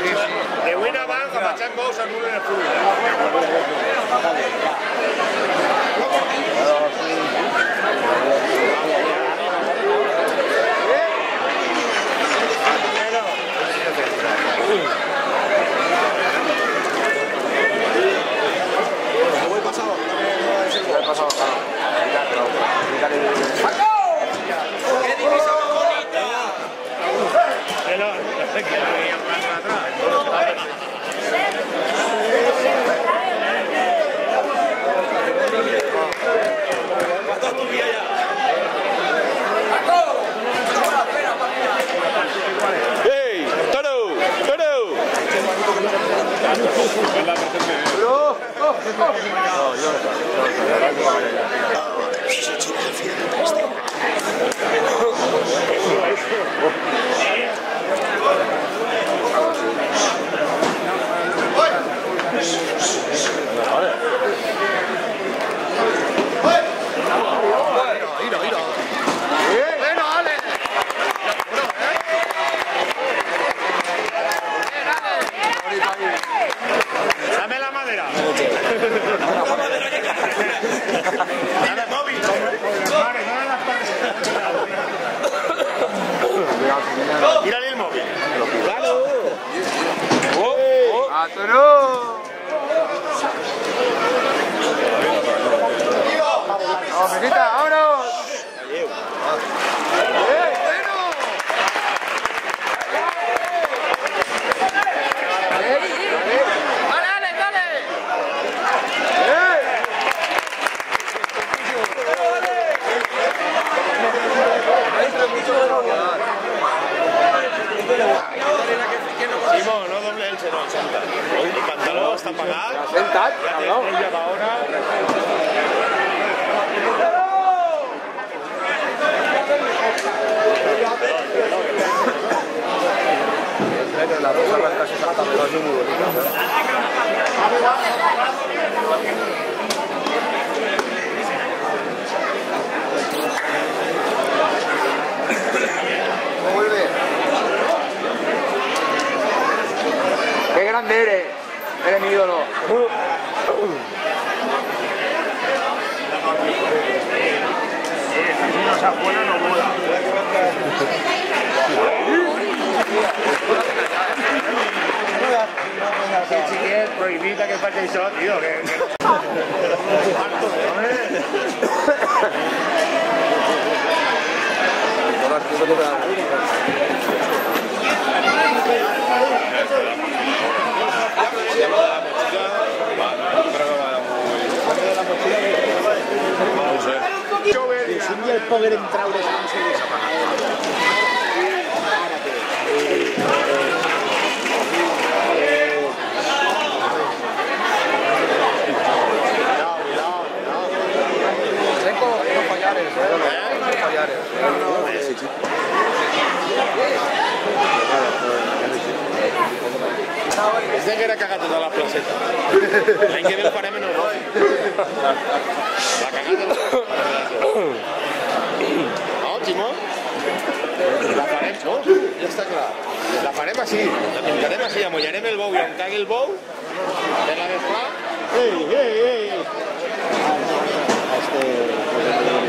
De buena banca, Machán Gous, a nulo en el fútbol. ¡Ey! ¡Toro! ¡Toro! Dame la madera. Dame el móvil. Mírale el móvil. ¡Claro! ¡A Toro! ¡Vamos, Mesita, vámonos! Simón, no doble el seno, senta. El pantalón está apagado. Senta, ya te ella ahora. La rosa blanca se saca de los muy bonitos. Vuelve. ¡Qué grande eres! Eres mi ídolo. Si no se afuera, no mola. Si es prohibida que falte eso, tío. Si un día el poder entrar de San Sebastián. Dicen que era cagar toda la placeta. L'any que ve el farem en Europa. La cagada de no, Timó? La farem, no? Ja està clar. La farem així, la pintarem així, amollarem el bou i on cagui el bou, per la desplà. Ei!